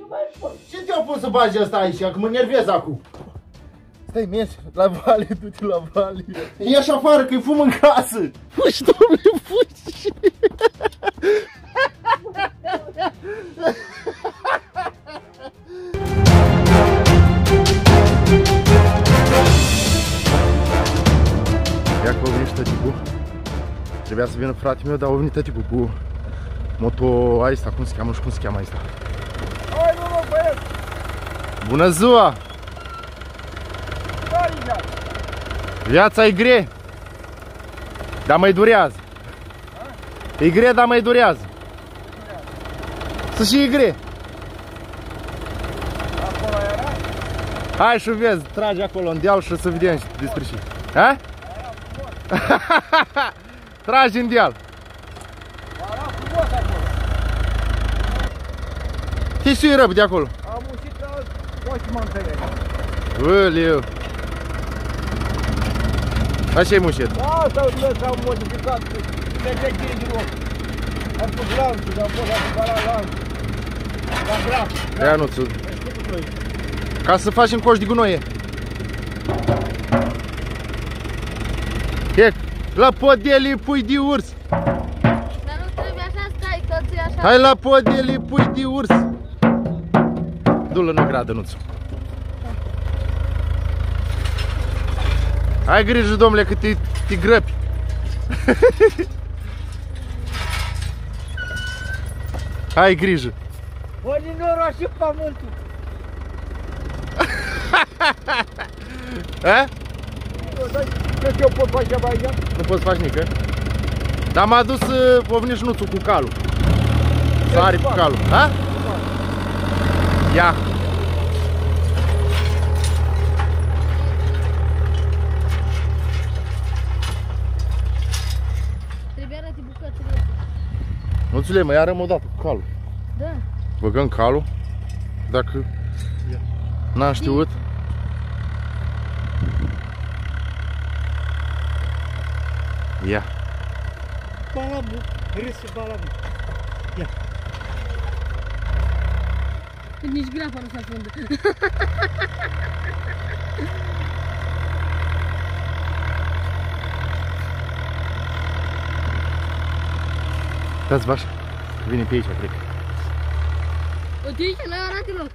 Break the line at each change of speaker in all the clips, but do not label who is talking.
Ce te-au pus să bagi asta aici? Că mă nervez acum. Stai, mergi la vale, du-te la vale. Ieși afară că-i fum în casă. Fugi, domnule, fugi. Ia că a venit tăticul. Trebuia să vină fratele meu, dar a venit tăticul cu moto aista, cum se cheamă, nu știu cum se cheamă aista.
Hai, nu, băieți!
Bună ziua! Viața e grea, dar mai durează. E grea, dar mai durează. Să și e grea.
Acolo era?
Hai și vezi, trage acolo în deal și să vedem despre ce. Ha? Tragi în deal.
Era frumos acolo.
Ce sui răb de acolo?
Am muncit la Oșman pe ele.
Ăleu. Așa e mușet.
Da, s-au modificat. Merge din loc. Am pus lanțul, am pus la cumpărat lanțul. La graf.
Ia nuțul. Ca să facem coș de gunoie. E, la podele pui de urs.
Dar nu trebuie așa, stai, că ți-e așa.
Hai la podele pui de urs. Du-l în gradă, nuțul. Ai grijă, domnule, că te grăpi. Ai grijă.
O ninora și pământul.
A?
Ce eu pot face mai aici?
Nu poți face nică. Dar m-a dus, o venit și nuțul cu calul. Sari cu calul. Ha? Ia.
Trebuie arăti bucățile.
Nuțule, mă iarăm o dată cu calul.
Da.
Băgăm calul. Dacă n-am știut. Ia.
Balabu, râsul balabu. Ia.
Nici grafa nu se afundă.
Dați-vă așa. Vine pe aici, cred.
Uite aici, la arate loc.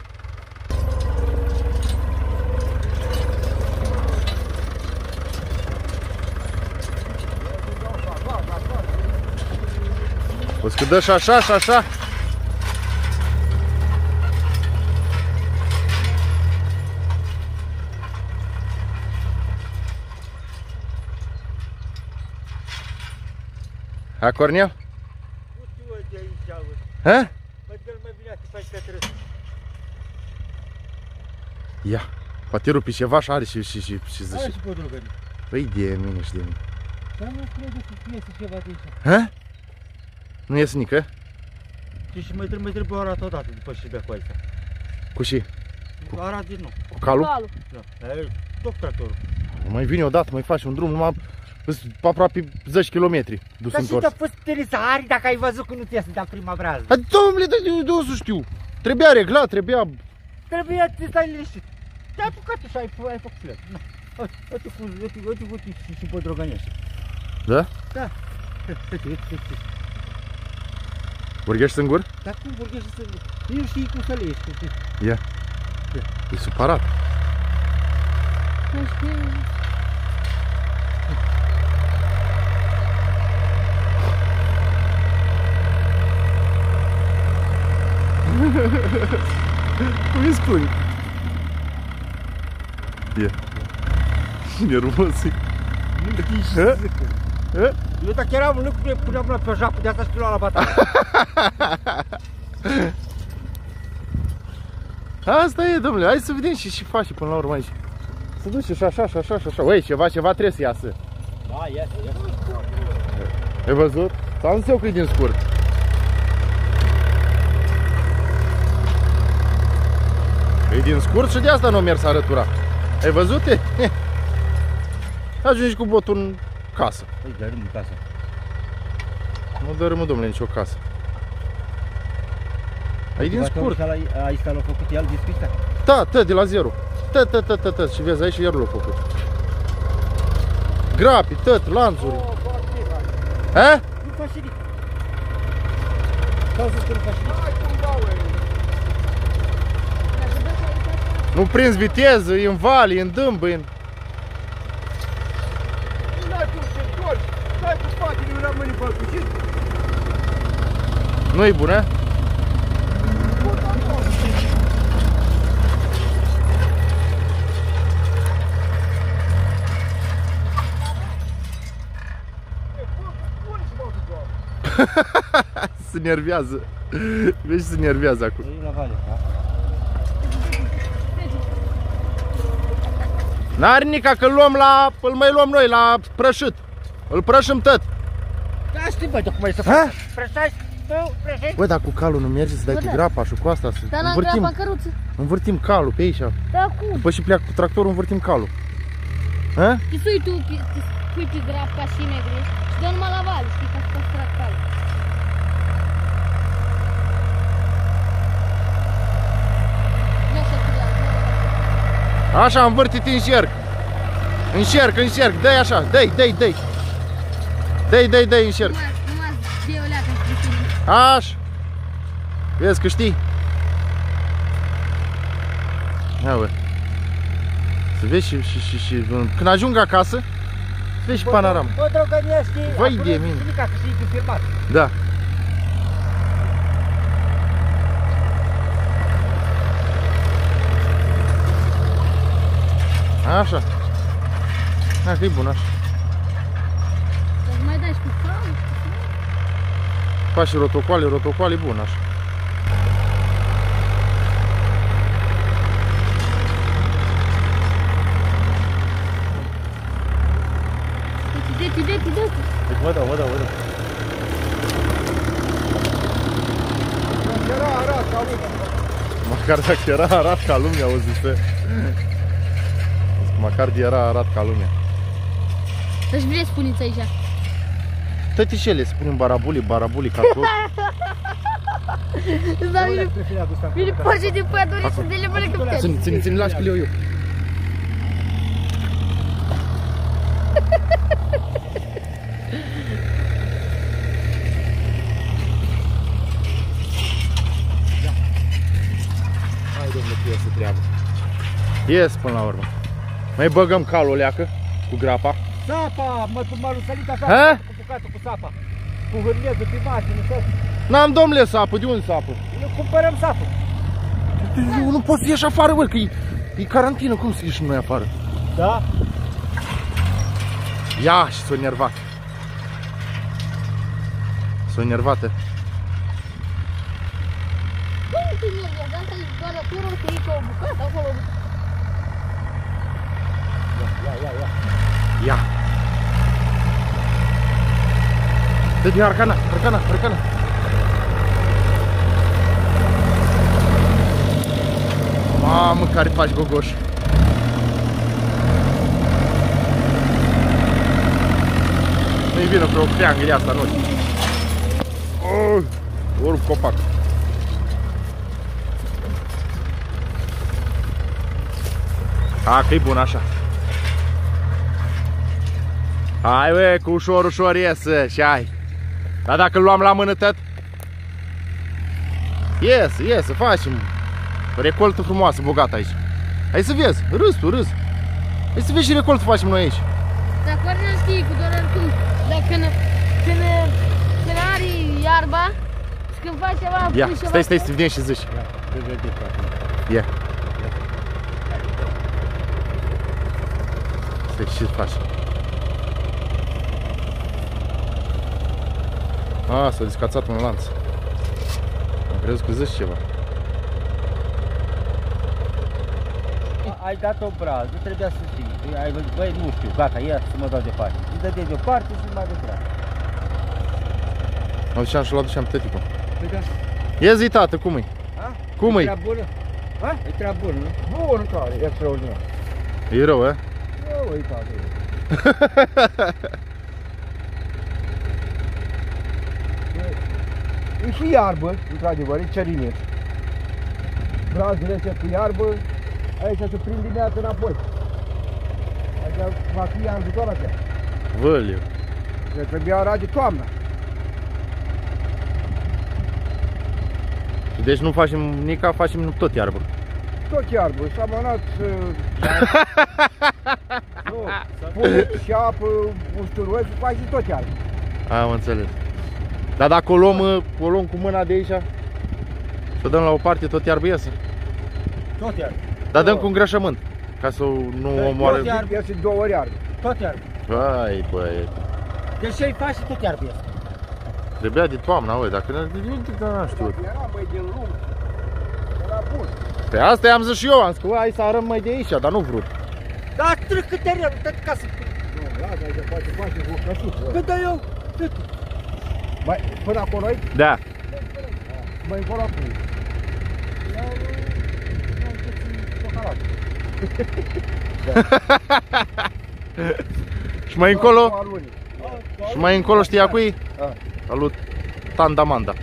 O să dă și așa, și așa. Ha, Cornel?
Nu știu de aici, auzi.
Ha?
Mai bine să faci pe trăs.
Ia. Poate rupi ceva și are și zice.
Hai și pot rugări.
Păi de mine și de mine.
Dar nu crede să iese ceva de aici.
Ha? Nu iese nică?
Și mai trebuie o arată odată după ce bea cu aici.
Cu ce?
Arat din nou.
Cu calul?
Da. Tot tractorul.
Mai vine odată, mai faci un drum, numai aproape 10 km dus
Dar și
întors.
te-a fost terizari dacă ai văzut că nu te iese de prima brează.
Hai, domnule, de unde să știu? Trebuia reglat, trebuia...
Trebuie să stai liniștit. Te-ai apucat și ai făcut filet. Uite cu și Podrogănești.
Da?
Da. Uite.
Vorbești singur?
Dar cum vorbești să... Nu știi cum să le ieși.
Ia. E supărat.
Nu știu.
Cum îi spui? Ia. Nervos e.
Nu știi ce să zic. Eu dacă eram în lucru, puneam mâna pe japă, de asta și la bătaie.
Asta e, domnule, hai să vedem și face până la urmă aici. Să duce și așa, și așa, și așa. Uai, ceva trebuie să iasă.
Da, iese.
Ai văzut? Ți-am zis eu că e din scurt. E din scurt și de asta nu a mers arătura. Ai văzut? Ajungi cu botul în casă.
Păi, dărâm în casă.
Nu dărâmă, domnule, nicio casă. E din scurt.
Aici l-a făcut el dispista?
Da, de la 0. Și vezi, aici iar l-a făcut. Grapi, lanțuri.
Nu faci nimic. Sau să spun faci nimic.
Nu prinzi viteză, e în vali, e în dâmbă, e în...
N-ai cum să întorci. Stai cu spatele, nu rămâne pe alcușit.
Nu-i bun, e? Se nervează. Vezi, se nervează acum.
E la vale, da?
N-are nica că îl mai luăm noi la prășit. Îl prășim tot.
Da, știi, băi, cum ai să faci? Prășați, tu, prășești.
Băi, dar cu calul nu merge să dai cu grapa și cu asta să învârtim calul pe aici.
Da, cum?
După și pleacă cu tractorul, învârtim calul. Ha?
Și sui tu, pui pe grapa și negru și dă numai la vale, știi, ca să faci tractorul.
Așa, învârtit încerc. Încerc, dai așa, dai. Dai, încerc.
Numai de o leacă în tine.
Așa. Vezi că știi? Ia uite. Să vezi și când ajung acasă, să vezi și panoramă.
Bă, drăgănești,
vai de mine.
Ca să știi că filmat.
Da. Așa. Hai că e bun așa.
Să mai dai și cu calul.
Faci și rotocoale, bun așa.
Deci,
Vă dau.
Era arat ca lumea.
Măcar dacă era arat ca lumea, auzi pe. Măcar de era arat ca lumea.
Deci vrei spuneți aici.
Tătișele, spunem barabuli, cartofi.
Îți dau vine pace de pădure și de le mănâncă.
Ține, lași că le iau eu. Hai, domnule, că iese treabă. Ies până la urmă. Mai băgăm calul leacă cu grapa.
Sapa, m-a rusalit așa,
Ha?
cu bucatul cu sapa. Cu hârnezul pe mașină, tot.
N-am, domnule, sapă, de unde sapă?
Nu cumpărăm sapă.
Nu poți să ieși afară, bă, că e carantină, cum să ieși noi afară?
Da?
Ia, și s-o enervat. S-o enervată.
Cum te nervează? Asta e doar la turul că e ca o bucată acolo.
Ia. Dă-te, arcana. Mamă, care faci, Gogoș. Nu-i vină pe o creangă asta, nu știu. Urc copac. A, că-i bun așa. Hai, bă, cu ușor iese și hai. Dar dacă îl luam la mână tot, iese, facem recoltă frumoasă, bogată aici. Hai să vezi, râs. Hai să vezi și recoltă facem noi aici.
Dar cu nu știi, cu doar oricum, dar când are iarba și când faci ceva,
ia,
pui ceva...
stai, să vine și zici. Ia. Stai, ce faci? A, s-a descațat un lanț. Am crezut că zici ceva.
Ai dat o braz, nu trebuia să știi. Ai văzut, băi, nu știu, gata, ia să mă dau departe. Îi dădeai deoparte și mai departe.
Mă duceam și-l aduceam tăticul.
Păi da.
Ia zi, tată, cum-i? Cum-i?
E treabă bună? Ha? E treabă bună, nu? Bună, tare, e extraordinar.
E rău, e?
Rău, e tare. E și iarbă, într-adevăr, e cerinet. brazi rece cu iarbă, aici se prind dimineața înapoi. Aici va fi anul viitor așa.
Văliu.
Deci trebuia arade toamna.
Deci nu facem nica, facem tot iarbă.
Tot iarbă, s-a mănat pune și apă, usturoi și faci tot iarbă.
Am înțeles. Dar dacă o luăm cu mâna de aici și o dăm la o parte, tot iarbă iasă?
Tot iarbă.
Dar dăm cu îngrășământ, ca să nu omoare.
Tot iarbă iasă 2 ori iarbă. Tot iarbă.
Hai băi.
Deci ce-i faci și tot iarbă iasă.
Trebuia de toamna, băi, dacă n-am știut.
Era băi din lung. Era bun.
Pe asta i-am zis și eu, am zis că bă, hai să arăm mai de aici, dar nu vrut.
Dar trec câte rău, tot ca să... Nu, lasă, aici face cu căsuță. Cât eu? Cât? Mai, până acolo ai?
Da.
Mai încolo acolo.
Și mai încolo? Și mai încolo știi a cui? A lui Tandamanda.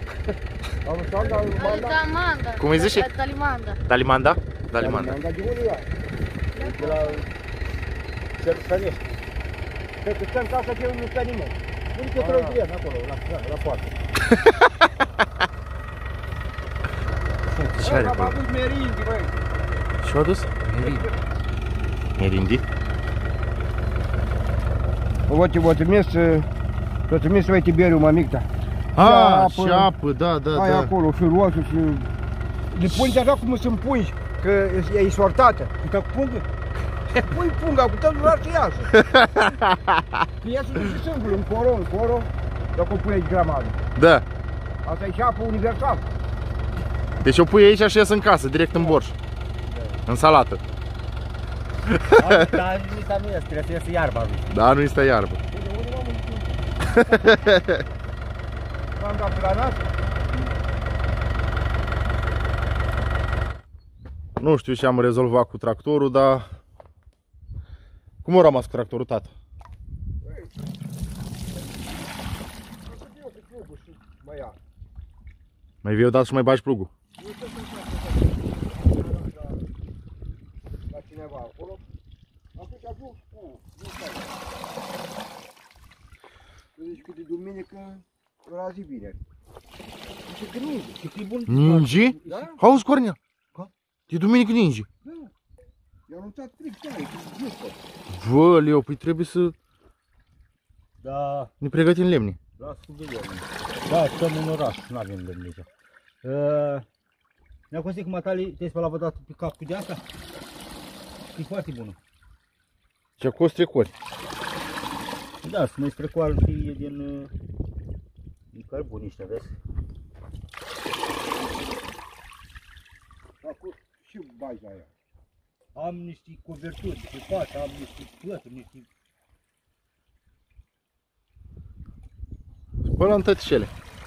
Talimanda.
Cum îi zice?
Talimanda.
Dalimanda? Dalimanda.
De unde e? De la Cercănești. Cred că stă în casa că nu stă nimeni. Nu te trebuie direct acolo, la poartă.
Ce are
Am
acolo?
avut merindi, băi.
Și-a dus? Merindi?
Вот trimis să Tiberiu, mămicta.
Și apă, da.
Ai acolo, firosul și... Le pungi așa cum sunt pungi, că e sortată. Uite cu pungă. Pui punga cu tot doar să iasă. Că iasă și sângul, încolo, dacă o pui gramadă.
Da.
Asta e și apă universal.
Deci o pui aici și ies în casă, direct în borș. În salată.
Dar nici nu ies, trebuie să iasă iarba.
Da, nu este iarbă.
M-am dat pe la nas.
Nu știu ce am rezolvat cu tractorul, dar... Cum a rămas cu tractorul, tată? Mai vei odată și mai bagi plugul.
La cineva acolo. Atunci ajung cu... Zici că de duminică la zi vineri. Zice că ninge, că e bun.
Ninge?
Da?
Auzi, Cornea? De duminică ninge.
Da. I-a anunțat frig, da, e nu pot.
Văleu, păi trebuie să
Da,
ne pregătim lemne.
las cu vedem. Da, stăm în oraș, nu avem lemn deja. Ne-a consit că matali, te-ai spălat vreodată pe cap cu de asta? E foarte bună.
Ce cu strecori.
Da, să mai strecoară e din cărbuni ăștia, vezi? Acum și baza aia. Am niște coverturi pe față, am niște plături, niște...
Spălăm tăticele.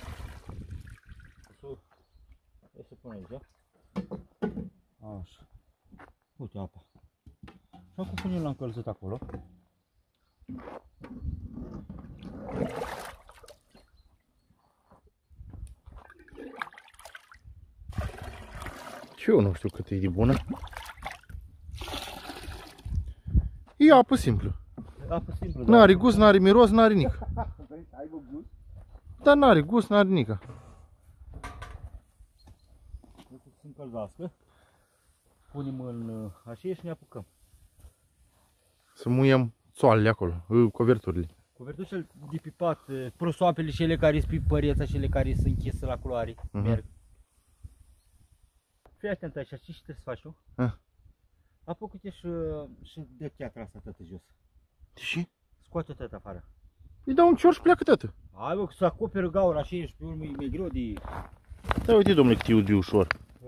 Hai să pun aici, da? Așa. Uite apa. Și acum punem la încălzit acolo.
Și eu nu știu cât e de bună. E apă simplă.
Apă simplă, da.
N-are gust, n-are miros, n-are nic.
Aibă gust?
Dar n-are gust, n-are nica.
Trebuie să se încălzească. Punem în așa și ne apucăm.
Să muiem țoalele acolo, coverturile.
Covertușele de pipat, prosoapele și ele care sunt pe păreța și ele care sunt închise la culoare, merg. Fii atent așa, ce trebuie să faci tu? Apucă-te și dă cheatra asta tătă jos.
De ce?
Scoate-o tătă afară.
Îi dau un cior și pleacă tătă.
Hai bă, că să acoperi gaura așa și pe urmă e mai greu de...
Da, uite domnule cât e de ușor.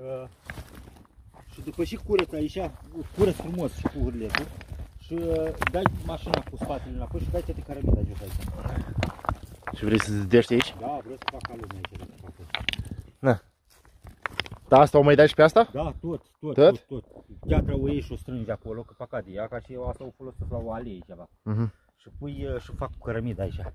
Și după și curăț aici, curăț frumos și cu hârletul. Și dai mașina cu spatele înapoi și dai toate caramida jos aici.
Și vrei să te dești aici?
Da, vreau să fac ca lumea aici.
Da. Da, asta o mai dai și pe asta?
Da, tot. Cheatra o iei și o strângi acolo, că păcat de ea, ca și eu asta o folosesc la o alie ceva. Și pui și fac cu cărămidă aici.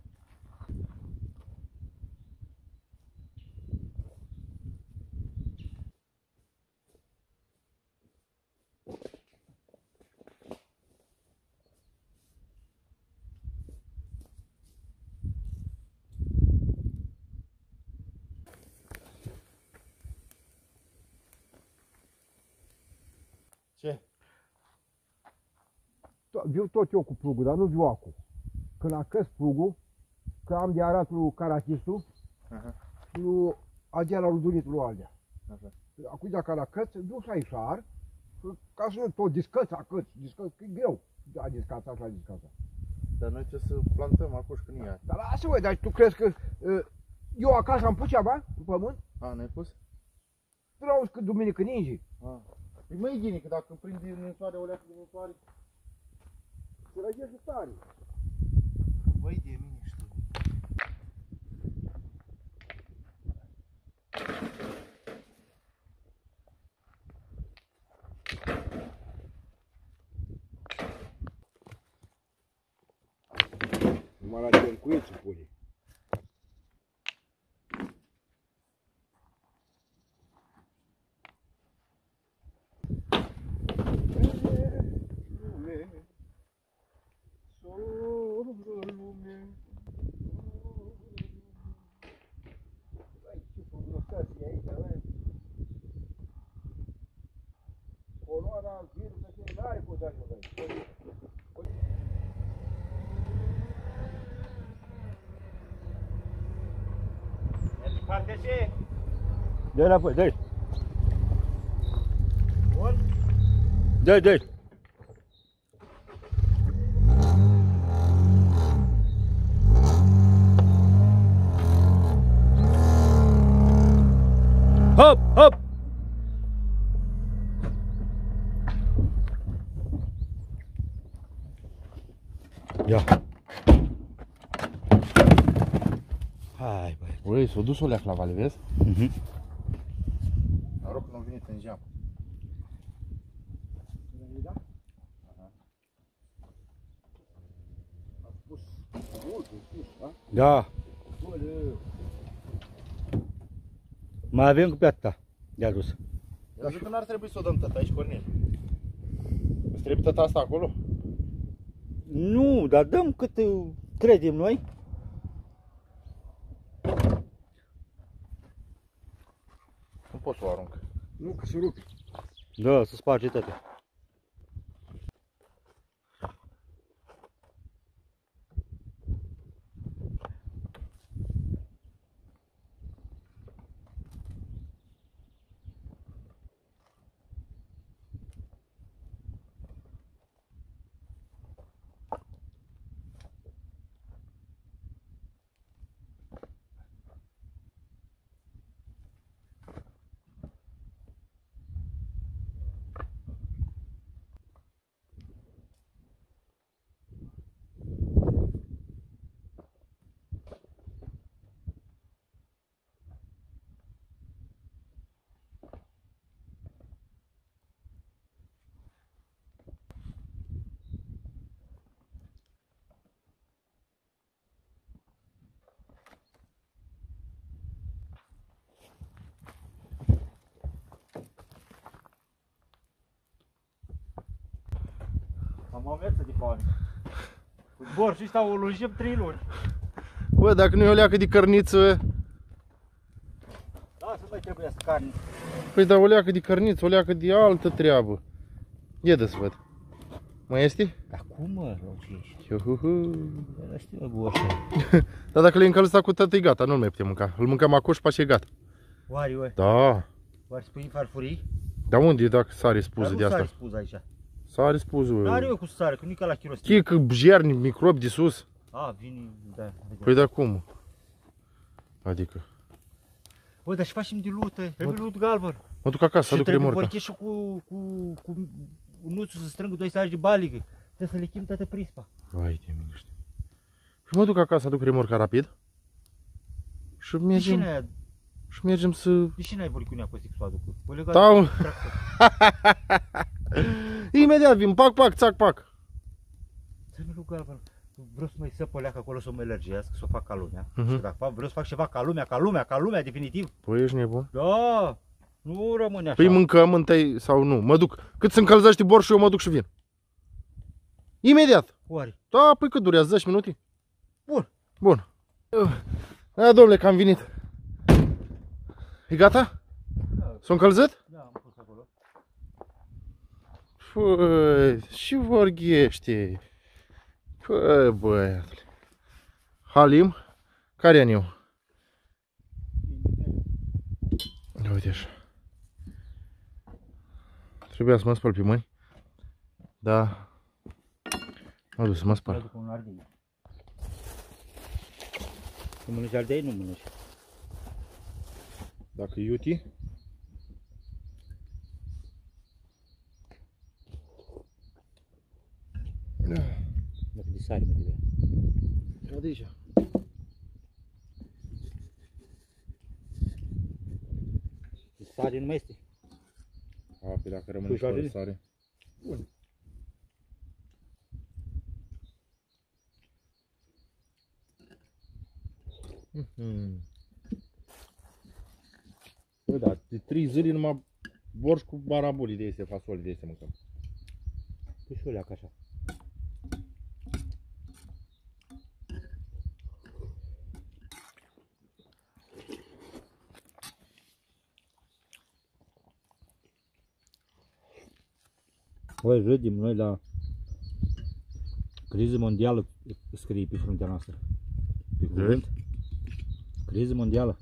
viu tot eu cu plugul, dar nu viu acum. Când a căs plugul, că am de arat lui Carachistul și lui Agea la Rudunitul lui Aldea. Acum dacă la căț, duc să ai șar, ca să nu tot discăți, că e greu. A discața și a discața.
Dar noi ce să plantăm acum că nu e.
Dar lasă-mă, dar tu crezi că eu acasă am pus ceva în pământ?
A, n-ai pus?
Tu l-auzi că duminică ninge.
E mai igienic, că dacă prinde ninsoare, o leacă de ninsoare.
Se răgește tare.
Băi, de mine știu.
Numai la cercuit se pune.
Dă înapoi, dă-i! Dă-i, dă-i! Hop, hop! Ia! Hai, băi!
Băi, s-a dus o leac la vale, vezi? Noroc că nu-a venit în geam.
Da! Mai avem cu pe atâta de adus.
Dar zic că n-ar trebui să o dăm tăta aici, Cornel. Îți trebuie tăta asta acolo?
Nu, dar dăm cât credem noi.
Nu pot să o arunc.
Nu, că se rupe.
Da, să sparge toate.
Am o viață de bani. Cu zbor și ăsta o lungim 3 luni.
Bă, dacă nu e o leacă de cărniță...
Da, să mai trebuie să carne.
Păi da, o leacă de cărniță, o leacă de altă treabă. Ia dă să văd. Mai este?
Dar cum mă, rocești?
Iuhuhu.
Dar știu, mă, goșă.
Dar dacă le încălzi cu tătă, e gata, nu-l mai putem mânca. Îl mâncăm acolo și pe aceea e gata.
Oare, oare?
Da.
Oare spui farfurii?
Dar unde e dacă sare spuză de
Dar
asta?
nu s-ar spus aici.
Sare spuză.
N-are eu cu sară, că nu-i ca la chiros.
Chică, jerni, microbi de sus.
A, vine, da.
Păi da cum? Adică...
Bă, dar și facem de lută, trebuie lut galben.
Mă duc acasă, să aduc remorca.
Și trebuie cu nuțul să strâng 2 sari de baligă. Trebuie să le chim toată prispa.
Vai de mine, știu. Și mă duc acasă, aduc remorca rapid. Și mergem să...
De ce n-ai vorbi cu nea pe să o aducă? Păi legat
Tau.
de tractor.
Imediat vin, pac, pac, țac, pac.
Să-mi lut galben. Vreau să mai să poleacă acolo să mă lărgească, să o fac ca lumea.
Mhm.
Și dacă vreau să fac ceva ca lumea, definitiv.
Păi ești nebun?
Da, nu rămâne așa.
Păi mâncăm întâi sau nu? Mă duc. Cât se încălzește borșul, eu mă duc și vin. Imediat.
Oare?
Da, păi cât durează? 10 minute?
Bun.
Bun. Da, domnule, că am venit. E gata?
Da.
S-a încălzit?
Da, am pus acolo.
Păi, și vorghește. Păi, băiatule. Halim? Care aniu? Uite așa. Trebuia să mă spăl pe mâini. Da. Mă duc să mă spăl.
Nu mănânci ardei, nu mănânci.
Dacă iuti.
Dacă de sare, mă de
Da, de aici.
de sare nu mai este.
A, pe dacă rămâne fără sare. Bun. Bă, da, de 3 zile numai borș cu barabuli de este, fasoli de este mâncăm.
Cu și o leacă așa. Băi, râdim noi la criză mondială, scrie pe fruntea noastră. Pe cuvânt. Criză mondială.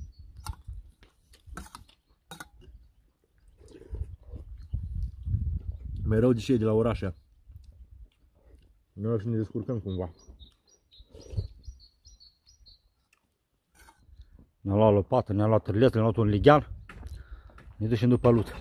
Mereu de ce de la orașe. Noi și ne descurcăm cumva.
Ne-a luat lopată, ne-a luat târletă, ne-a luat un lighean. Ne ducem după lut.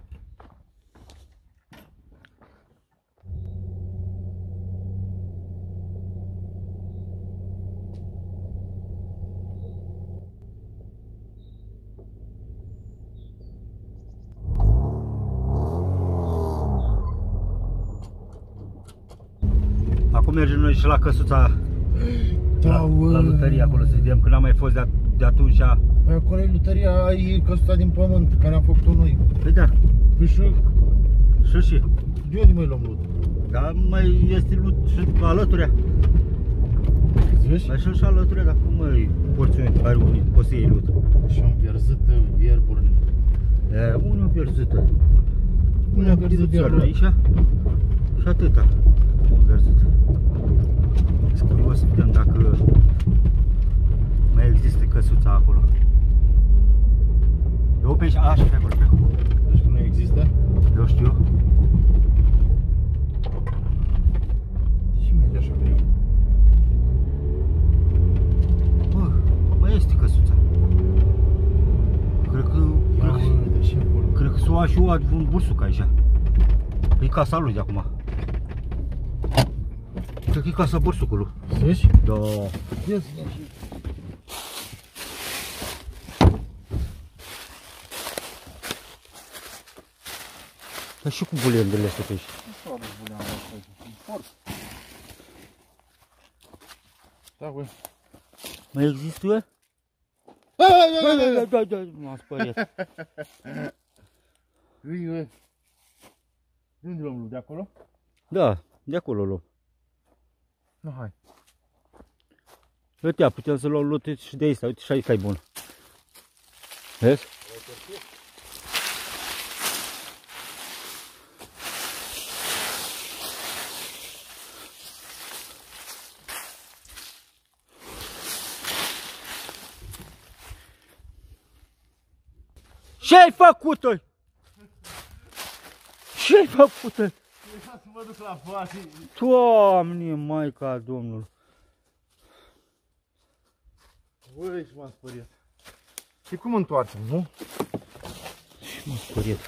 Acum mergem noi și la căsuța, la lutărie acolo, să vedem, că n-am mai fost de atunci.
Păi acolo e lutăria, e căsuța din pământ, care am făcut-o noi.
Păi da.
Păi și de unde mai luăm lut?
Da, mai este lut și alăturea.
Zici?
Mai și alăturea, dar cum mai porțiuni care unii poți să iei lut?
Și am vierzâtă ierburi.
E, unul vierzită.
Una vierzâtă
aici și atâta. Un vierzit. Sunt curios să vedem dacă mai există căsuța acolo. Eu pe aici, așa pe acolo, pe acolo.
Deci că nu există?
Eu știu.
Și merge așa greu.
Bă, mai este căsuța. Cred că s-o a și un bursuc aici. E casa lui de acum. Cred că e casa bursucului.
Zici?
Da.
Ia să ia și...
Dar și cu buleandele astea pe aici.
Nu s-o buleandele astea, un porc. Da, băi.
Mai există? Da, m-am spăriat.
Vii, băi. De unde luăm lut? De acolo?
Da, de acolo luăm.
Nu, hai.
Uite, putem să luăm lut și de aici, uite și aici e bun. Vezi? Ce-ai făcut-o? Ce-ai făcut-o?
Să mă duc la față.
Doamne, Maica Domnului.
Băi, și m-am speriat. Și cum întoarcem, nu?
Și m-am speriat.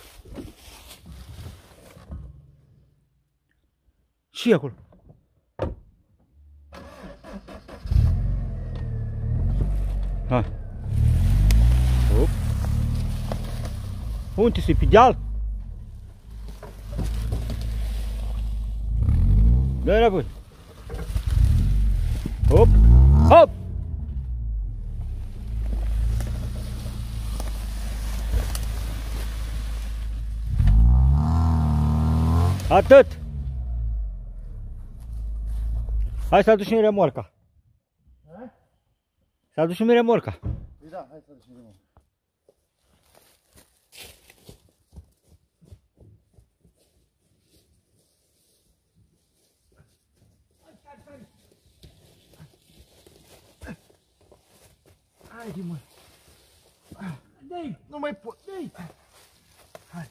Ce-i acolo? Hai. Hop. Unde se pe deal? Dă înapoi. Hop. Hop. Atât. Hai să aducem remorca. Să aducem remorca.
Păi da, hai să aducem remorca. mai pot. Ei. Hai.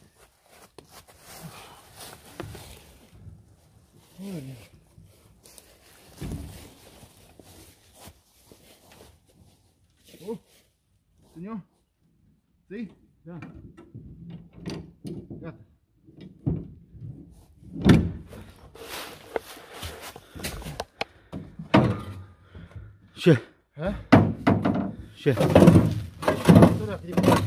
Senhor? Sim?
Da.
Gata.
Ce?
Ha?
Ce?
Sura, que demais.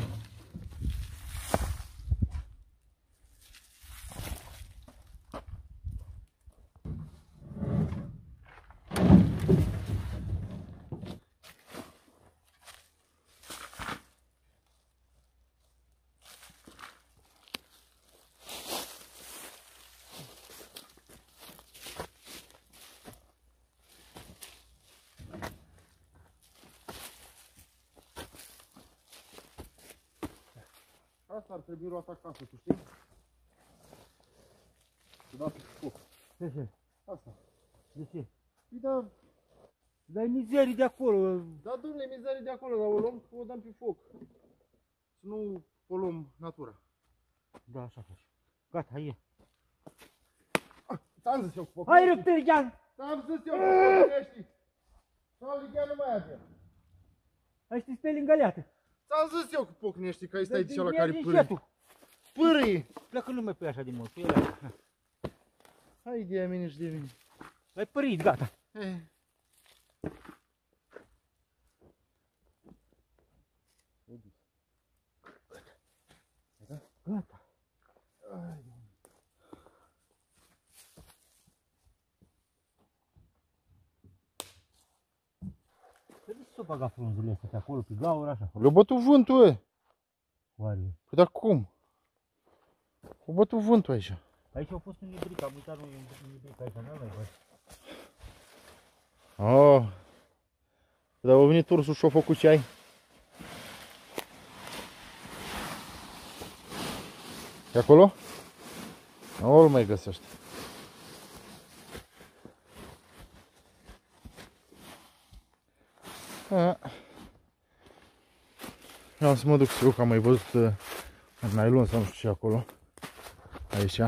Asta ar trebui luat acasă, tu știi? Să dau pe foc.
De ce?
Asta.
De ce?
Păi da,
Dar e mizerii de acolo.
da, domnule, mizerie de acolo, dar o luăm, o dăm pe foc. Să nu o luăm natura.
Da, așa faci. Gata, hai.
Ți-am zis eu cu foc.
Hai, rupte, Lighean!
Ți-am zis eu cu foc, ești. Sau Lighean nu mai avea.
Hai, știi, stai lângă leată.
Ți-am zis eu cu pocnești, că ai stai de la
Ia
care
din
pârâi.
șetul.
Pârâi!
Pleacă nu mai pe așa de mult, pe ele.
Hai de mine și de mine.
L-ai părit, gata. Gata. De ce s-o baga frunzele astea pe acolo, pe gaură, așa?
Le-a bătut vântul, e.
Oare?
Păi dar cum? A bătut vântul aici.
Aici a fost un ibric, am uitat un ibric aici, n-am mai văzut.
Oh. Dar a venit ursul și-a făcut ce ai. E acolo? Nu-l mai găsește. Vreau să mă duc și eu, că am mai văzut în nylon sau nu știu ce acolo. Aici.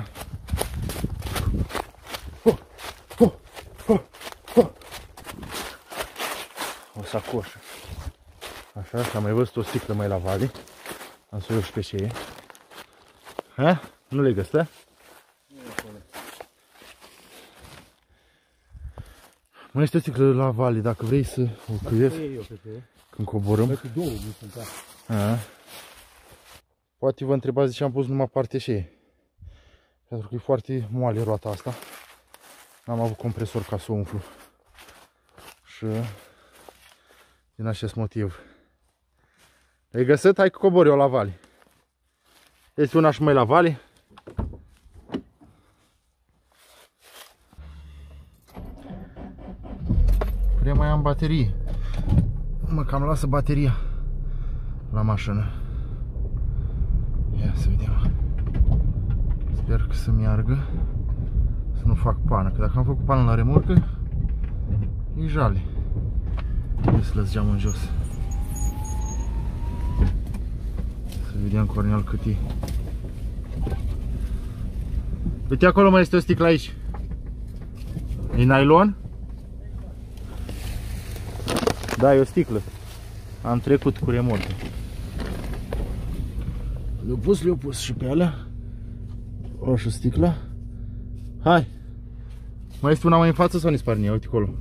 O sacoșă. Așa, și am mai văzut o sticlă mai la vale. Am să o iau și pe ce e. Ha? Nu le găsă? Mai este o sticlă la vale, dacă vrei să o cuiesc când coborâm. Poate vă întrebați de ce am pus numai partea și pentru că e foarte moale roata asta. N-am avut compresor ca să o umflu. Și din acest motiv. Ai găsit? Hai că cobor eu la vale. Este una și mai la vale. Prea mai am baterie. Mă cam lasă bateria la mașină. Ia să vedem. Sper că să meargă. Să nu fac pană. Că dacă am făcut pană la remorcă, e jale. Ia să lăs geamul în jos. Să vedem Cornel cât e. Uite acolo mai este o sticlă aici. E nylon? Da, e o sticlă. Am trecut cu remorcă. Le-au pus și pe alea. O și sticla. Hai. Mai este una mai în față sau ne-ți parnie? Uite acolo.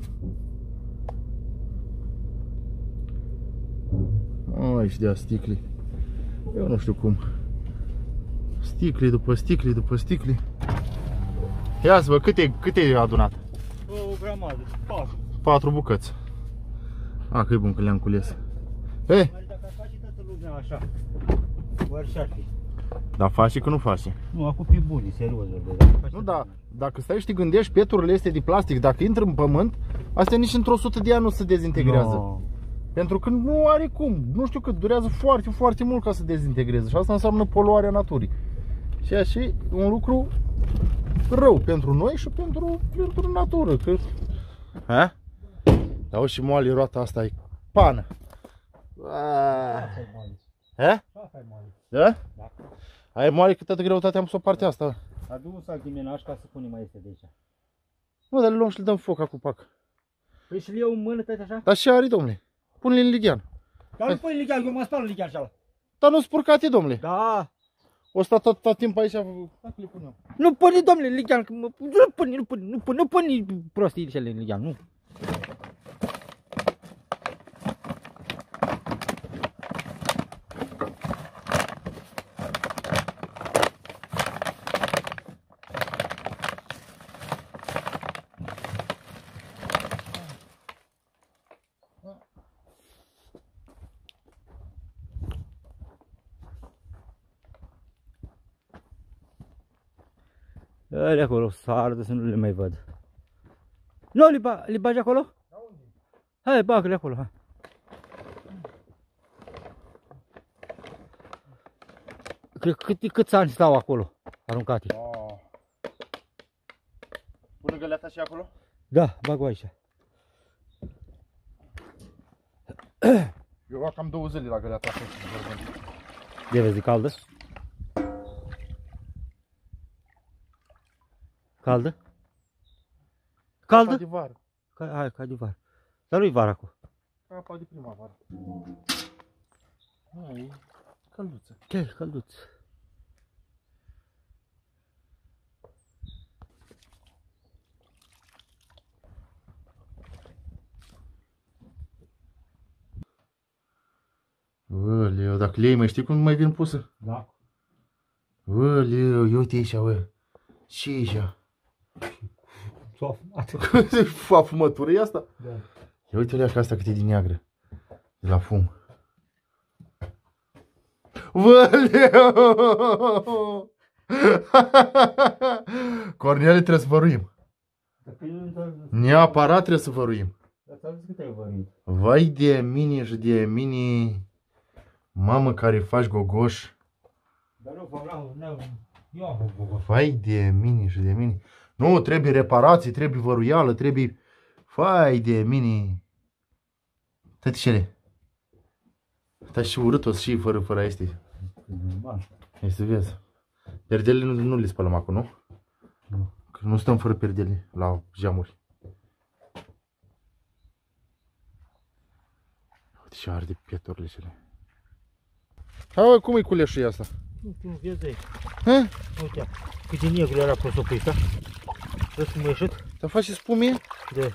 Ai și de-a sticli. Eu nu știu cum. Sticli după sticli după sticli. Ia să vă, câte e adunat?
O grămadă, 4.
4 bucăți. A, că e bun că le-am cules. Ei!
Dacă ar face toată lumea așa, oare și-ar fi?
Dar face că nu face.
Nu, acum pe buni, serios.
Nu, da, dacă stai și te gândești, peturile astea de plastic, dacă intră în pământ, astea nici într-o 100 de ani nu se dezintegrează.
No.
Pentru că nu are cum. Nu știu cât, durează foarte, foarte mult ca să dezintegreze. Și asta înseamnă poluarea naturii. Ceea ce e un lucru rău pentru noi și pentru natură. Că... Ha? Auzi și moale roata asta, e pană. He?
Asta e moale.
Da?
Da.
Aia moare cât de greutate am pus o partea asta.
Adu un sac de menaj ca să punem mai este de aici.
Nu, dar le luăm și le dăm foc cu pac.
Păi și le iau în mână, tăi așa?
Dar ce are, domnule? Pune-le în lighean.
Dar nu pui lighean, eu mă spăl în lighean așa.
Dar nu spurcate, domnule.
Da.
O sta tot timpul aici, dacă le pun eu.
Nu pune, domnule, lighean, că nu pune prostii cele în lighean, nu. Alea acolo, sardă să nu le mai văd. Nu, le bagi acolo? Da, unde? Hai, bagă-le acolo, hai. Câți ani stau acolo, aruncate?
Pune găleata și acolo?
Da, bag-o aici.
Eu am cam 2 zile la găleata asta.
De vezi, caldă? Caldă? Caldă?
Apa de vară.
Hai, ca de vară. Dar nu-i vară acum.
Apa de primăvară. Hai, călduță.
Ce, călduț.
Ăleu, dacă le iei, mai știi cum mai vin pusă?
Da.
Ăleu, ia uite aici, bă. Ce e aici?
S-a fumat.
Fa fumătură e asta?
Da.
Ia uite-o că asta cât e din neagră. De la fum. Ăleu! Cornele, trebuie să văruim. Neapărat trebuie să văruim.
Dar ți-am zis cât ai văruit.
Vai de mine și de mine. Mamă care faci gogoș.
Dar nu, vreau, eu am gogoș.
Vai de mine și de mine. Nu, trebuie reparații, trebuie văruială, trebuie... Vai de mine. Tăticele. Dar și urât-o și fără este. Este, vezi. Perdelele nu le spălăm acum, nu?
Nu.
Că nu stăm fără perdele la geamuri. Uite ce arde pieturile cele. Hai, cum e culeșul asta?
Nu știu, vezi aici.
Ha?
Uite, cât de negru era prosopul ăsta. Vezi cum a ieșit?
Dar faci spumie?
De...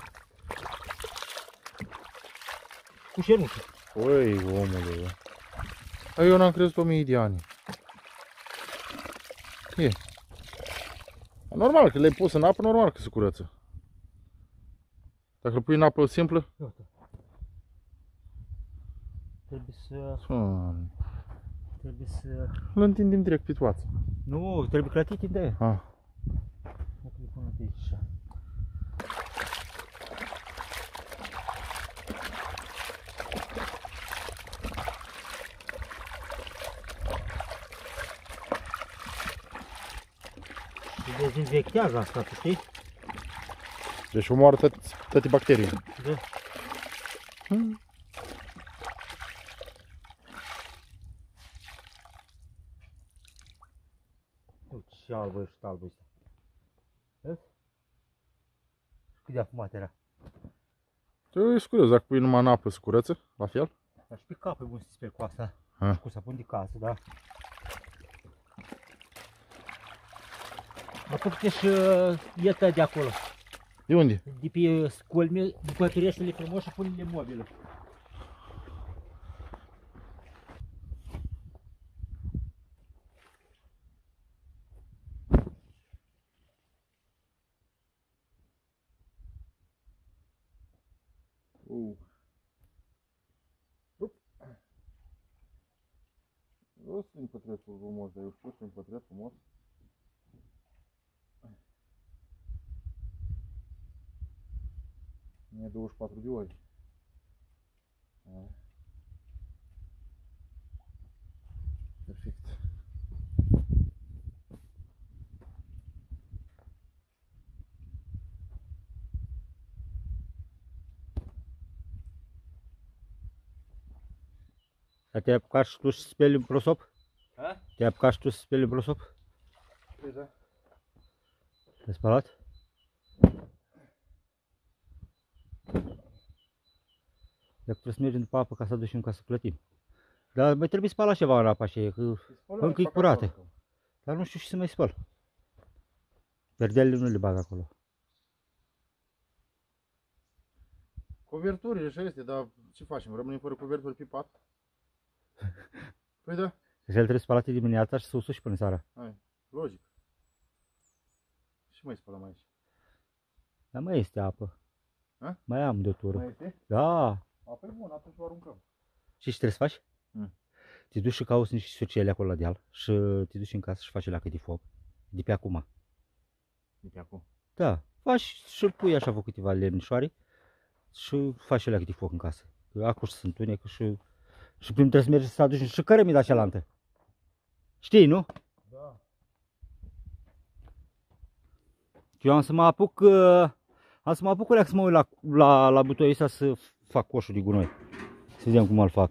Cu șernuță.
Oi, omule. Eu n-am crezut 1000 de ani. E. Normal, că le-ai pus în apă, normal că se curăță. Dacă îl pui în apă simplă...
Iată. Trebuie să... Trebuie să...
Îl întindem direct pe toață.
Nu, trebuie clătit de aia.
Ah.
Trebuie până de aici. Se dezinfectează asta, tu știi?
Deci omoară toate bacteriile.
Da. Uite ce albă ești albă ăsta. Vezi? Cât de afumat era.
Eu ești curios, dacă pui numai în apă se curăță, la fel?
Dar și pe cap e bun să speli cu asta.
Ah.
Cu sapun de casă, da? Mă putea și ieta de acolo.
De unde?
De pe scolme, după pereștele frumos și pune-le mobile.
Eu sunt pătrețul frumos, dar eu știu să-mi pătreț frumos. E 24 de ori. Perfect.
Dar te-ai apucat și tu să speli în prosop?
A?
Te-ai apucat și tu să speli în prosop?
Păi da.
Te-ai spălat? Dacă trebuie să mergem după apă ca să aducem ca să plătim. Dar mai trebuie spălat ceva în apa aceea, că încă e curată. Dar nu știu și să mai spăl. Perdelele nu le bag acolo.
Coverturi, așa este, dar ce facem? Rămânem fără coverturi pe pat? Păi da.
Deci el trebuie spălate dimineața și să usuși până seara.
Hai, logic. Și mai spălăm aici.
Dar mai este apă.
A?
Mai am de o tură.
Mai este?
Da.
Apă e bun, atunci o aruncăm.
Și ce trebuie să faci?
Mm.
Te duci și cauți niște sucele acolo la deal și te duci în casă și faci leacă de foc. De pe acum.
De pe acum.
Da. Faci și pui așa câteva lemnișoare și faci leacă de foc în casă. Că acum se întunecă și prim trebuie să mergi să aduci și cărămida cealaltă. Știi, nu?
Da.
Eu am să mă apuc, o leacă să mă uit la butoiul ăsta să fac coșul de gunoi. Să vedem cum îl fac.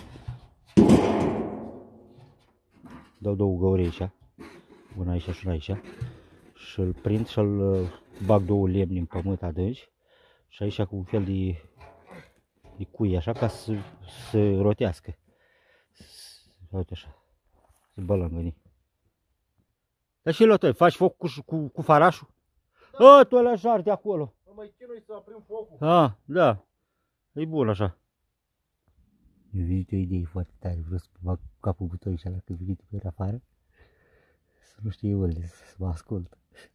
Dau două găuri aici, una aici și una aici. Și îl prind și îl bag două lemni în pământ adânci. Și aici cu un fel de cui așa ca să rotească. Uite așa, să bălângăni. Dar și lătoi, faci foc cu farașul? Da. Tu ăla jar de acolo.
Nu mai chinui să aprind focul.
Ah, da. E bun așa. Eu venit o idee foarte tare, vreau să bag capul butoiul ăla când venit pe afară. Să nu știe unde, să mă ascult.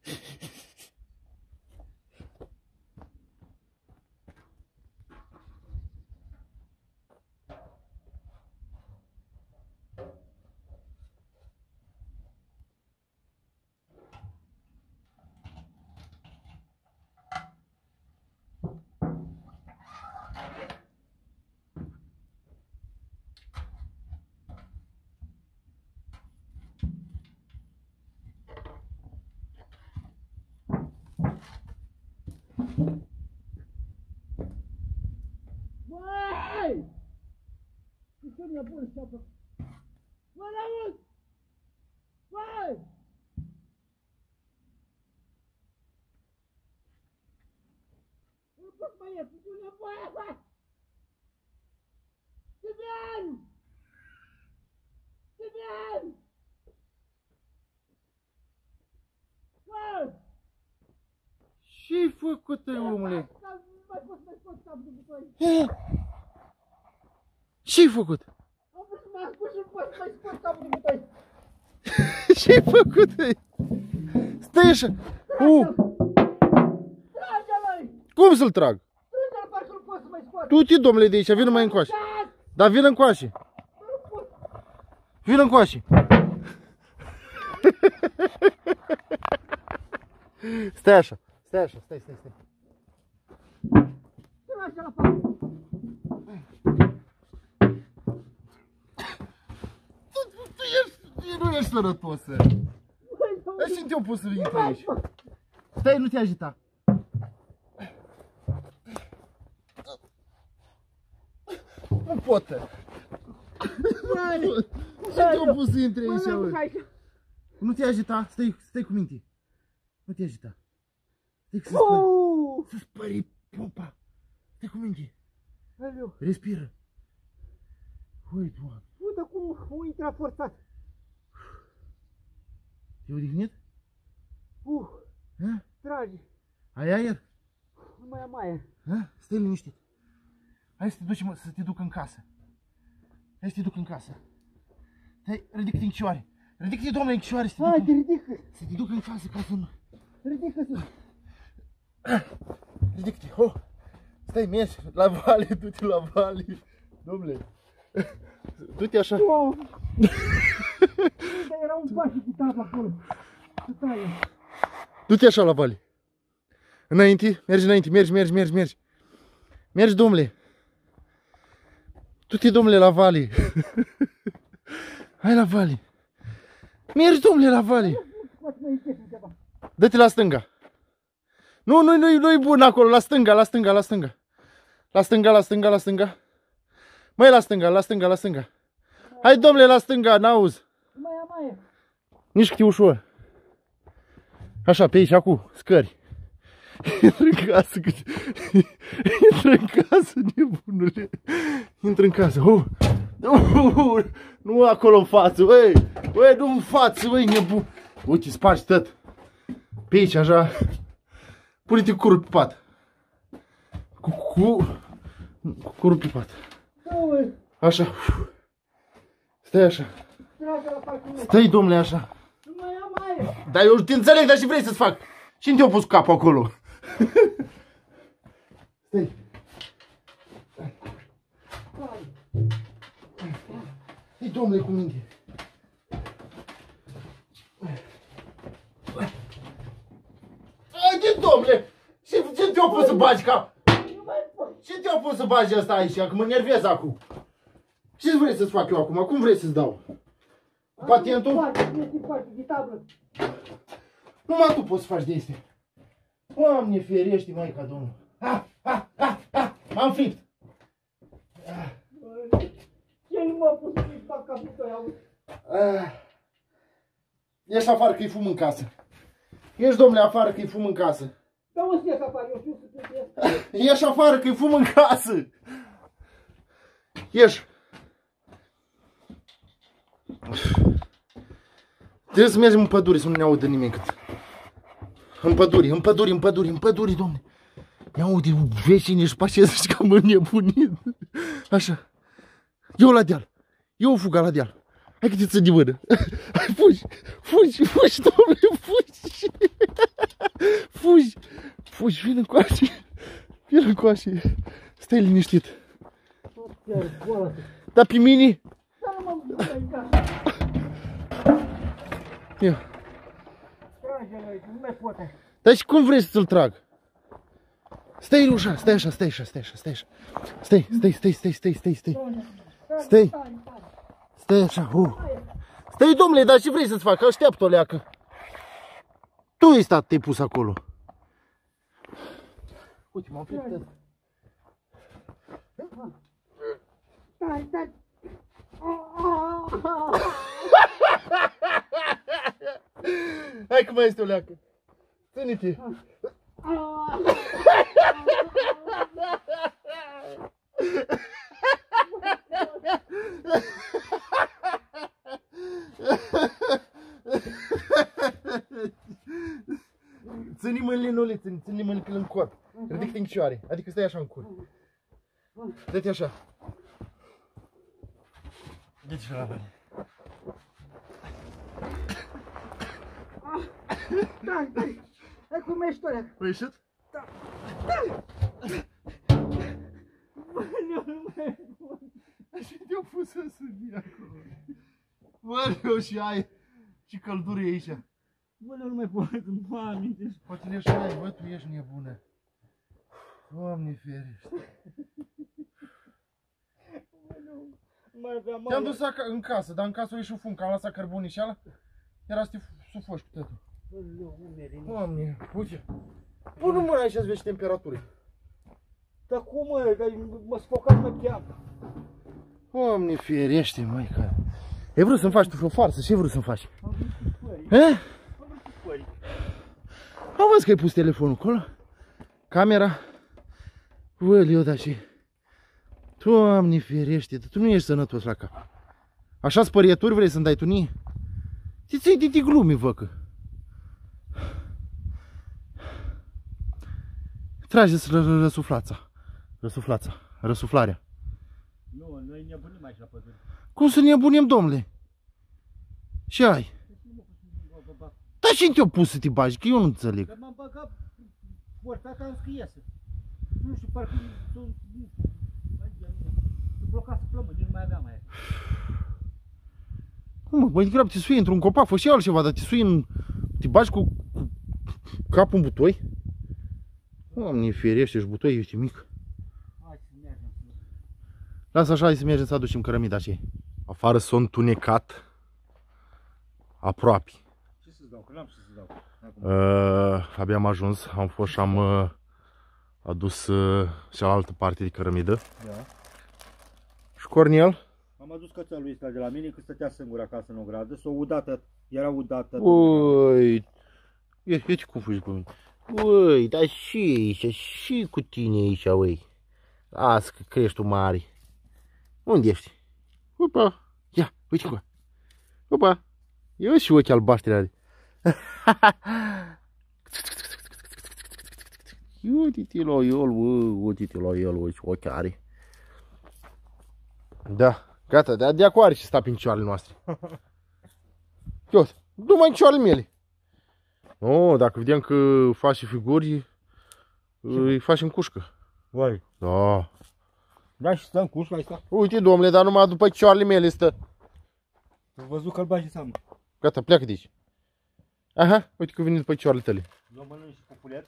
Băi! Ce mi-a pus ceapă? Bă, n-auzi! Băi! Nu pot mai ies, nu nevoie, bă! Simian! Simian! Bă!
Ce-ai făcut, omule?
Mai pot să-mi scot capul de butoi.
Ce-ai făcut?
Am vrut să mă ascult și nu pot să mai scot capul de butoi.
Ce-ai făcut? Stai așa!
Trage-l!
Cum să-l trag?
Trage-l, parcă nu pot să mai scot.
Du-te, domnule, de aici, vină mai încoace. Dar vină încoace. Vină încoace. Stai așa. Stai așa, stai.
Trage la față.
Tu nu ești sănătos. Dar și te-au pus să vin pe aici. Stai, nu te agita. Nu pot. Ce te-au pus să intri aici? Nu te agita, stai cu minte. Nu te agita. Stai că să spări pompa. Stai cu minte. Respiră. Ui, Doamne.
Uite cum intra forțat.
Te-ai odihnit?
Trage.
Ai aer?
Nu mai am aer.
Stai liniștit. Hai să te duci, să te duc în casă. Hai să te duc în casă. Stai, ridică-te în picioare. Ridică-te, domnule, în picioare.
Hai, te ridică.
Să te duc în casă ca să nu...
Ridică-te.
Ridică-te. Oh. Stai, mergi la vale, du-te la vale. Domnule. Du-te așa.
Era un pas cu tabla acolo.
Du-te așa la vale. Înainte, mergi înainte, mergi. Mergi, domnule. Du-te, domnule, la vale. Hai la vale. Mergi, domnule, la vale. Dă-te la stânga. Nu-i bun acolo, la stânga. La stânga. Măi, la stânga. Hai, domnule, la stânga, n-auzi.
Mai.
Nici câte ușor. Așa, pe aici, acum, scări. Intră în casă, intră în casă, nebunule. Intră în casă. Nu acolo în față, băi. Băi, nu în față, băi, nebun. Uite, spargi tot. Pe aici, așa. Pune-te cu curul pe pat. Cu curul pe pat. Așa. Stai așa. Stai, domnule, așa. Dar eu te înțeleg, dar și vrei să-ți fac. Cine te-a pus capul acolo? Stai. Stai, domnule, cu minte. Haide, domnule! Ce te-a pus să bagi cap? Ce te-a pus să bagi asta aici? Că mă nervez acum. Ce vrei să-ți fac eu acum? Cum vrei să-ți dau? Cu patentul? Numai tu poți să faci de astea. Doamne ferește, Maica Domnului. M-am fript.
Ce nu m-a pus să-i fac capul tăi, auzi?
Ieși afară că-i fum în casă. Ieși, domnule, afară că-i fum în casă.
Da, o să ies afară, eu știu să te ies.
Ieși afară că-i fum în casă. Ieși. Trebuie să mergem în pădure, să nu ne audă nimeni cât. În pădure, domne. Ne aude vecinii și pace să că am înnebunit. Așa. Eu la deal. Eu fuga la deal. Hai că te țin de mână. Fugi, domnule, fugi, vin încoace. Stai liniștit. Dar pe mine? Ia.
Nu mai pot.
Dar și cum vrei să-ți-l trag? Stai ușa, stai așa. Stai. Stai așa, Stai, domnule, dar ce vrei să-ți fac? Așteaptă o leacă. Tu ai stat, te-ai pus acolo. Uite, m-am fript.
Stai.
Hai că mai este o leacă. Ține-te. Ține mâinile, nu le ține mâinile în corp. Ridică-te în picioare, adică stai așa în cur. Stai-te așa. Dă-te la mine.
Stai. Hai cum ești tu, leacă.
Ai ieșit?
Da.
Așa te-au pus să suni acolo. Bă, și ai și căldură e aici.
Bă, nu mai pot, nu am aminte.
Poate le ai, bă, tu ești nebună. Doamne ferește. Te-am dus în casă, dar în casă a ieșit fum, că am lăsat cărbunii și ala. Era să te sufoci cu tătul. Doamne, uite. Pune mâna aici să vezi temperaturii.
Dar cum, mă, mă sfocat mă cheamă.
Doamne ferește, măica. Ai vrut să-mi faci tu o farsă? Ce ai vrut să-mi faci?
Am vrut cu pării.
He?
Am vrut cu pării.
Am văzut că ai pus telefonul acolo. Camera. Bă, da și... Doamne ferește, tu nu ești sănătos la cap. Așa spărieturi vrei să-mi dai tu nie? Ți-ți de glumi, văcă. Trageți răsuflarea.
Nu, noi nebunim aici la pădure.
Cum să nebunim, domnule? Ce ai? Dar cine te-a pus să te bagi? Că eu nu înțeleg.
Dar m-am băgat portata în scriesă. Nu știu, parcă sunt blocat să plămâni, nu mai aveam aia.
Mă, degrabă te sui într-un copac, fă și altceva, dar te sui te bagi cu capul în butoi? Doamne ferește, și butoi ești mic.
Hai să mergem.
Lasă așa, hai să mergem să aducem cărămida aceea. Afară s-a întunecat. Aproape.
Ce să-ți dau? Că n-am ce să-ți dau.
Abia am ajuns, am fost și am adus cealaltă parte de cărămidă.
Da.
Și Cornel,
Am adus cățelul ăsta de la mine, că stătea singur acasă în ogradă, s-o udată, era udată.
Ui, ia ce cum fugi pe mine. Ui, dar și cu tine aici, ui. Las că crești tu mare. Unde ești? Opa, ia, uite cum. Opa, eu și ochii albaștri are. Uite-te la el, uite-te la el, ce ochi are. Da, gata, de acolo are ce sta pe picioarele noastre. Iată, numai în picioarele mele. Nu, dacă vedeam că faci figuri, îi facem cușcă.
Uai.
Da.
Da, și stăm cușca asta.
Uite, domnule, dar numai după picioarele mele stă.
Am văzut că îl bagi în seamă.
Gata, pleacă de aici. Aha, uite că vine după picioarele tale.
Nu mănânci populeț?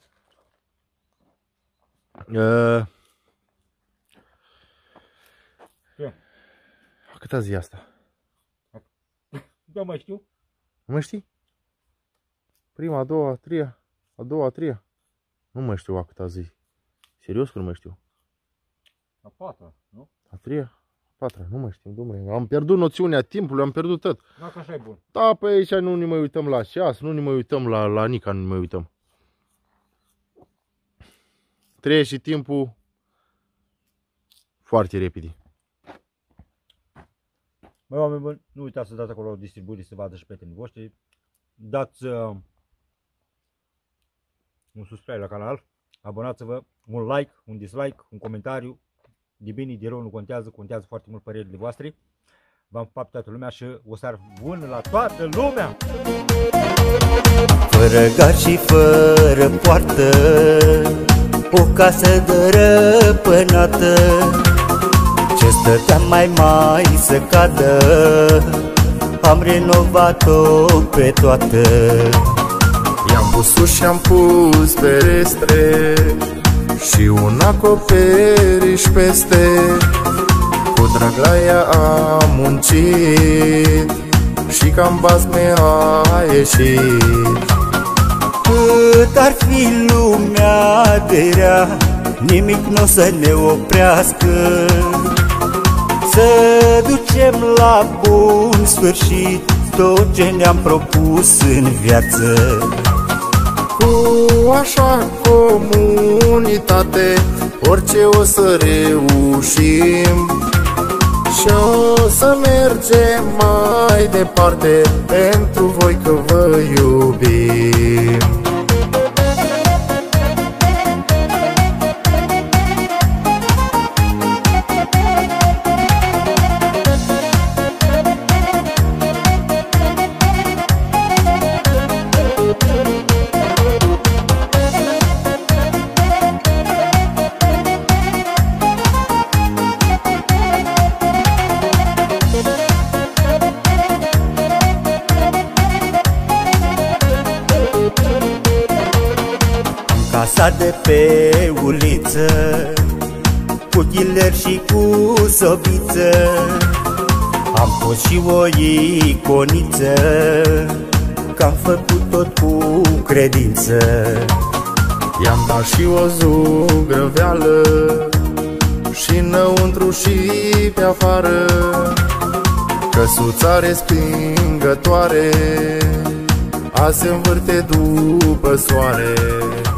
Cât a zi asta?
Da, mai știu.
Nu mai știi? Prima, a doua, a treia. A doua, a treia. Nu mai știu a cât a zi. Serios că nu mai știu.
A patra, nu?
A treia? A patra, nu mai știu, domnule. Am pierdut noțiunea timpului, am pierdut tot.
Dacă așa e bun.
Da, pe aici nu ne mai uităm la ceas, nu ne mai uităm la Nica, nu ne mai uităm. Trece și timpul foarte repede.
Băi, oameni buni, nu uitați să dați acolo distribuire să vadă și prietenii voștri. Dați un subscribe la canal, abonați-vă, un like, un dislike, un comentariu. De bine, de rău nu contează, contează foarte mult părerile voastre. V-am pupat toată lumea și o seară bună la toată lumea!
Fără gard și fără poartă, o casă dărăpânată, ce stăteam mai să cadă, am renovat-o pe toată.
I-am pus uși și-am pus ferestre și un acoperiș peste. Cu drag la ea am muncit și cam basme a ieșit.
Cât ar fi lumea de rea, nimic n-o să ne oprească, să ducem la bun sfârșit tot ce ne-am propus în viață.
Cu așa comunitate orice o să reușim și o să mergem mai departe pentru voi că vă iubim.
Casa de pe uliță, cu ghiler și cu sobiță, am pus și o iconiță, că am făcut tot cu credință.
I-am dat și o zugrăveală și înăuntru și pe afară, căsuța respingătoare, a se învârte după soare.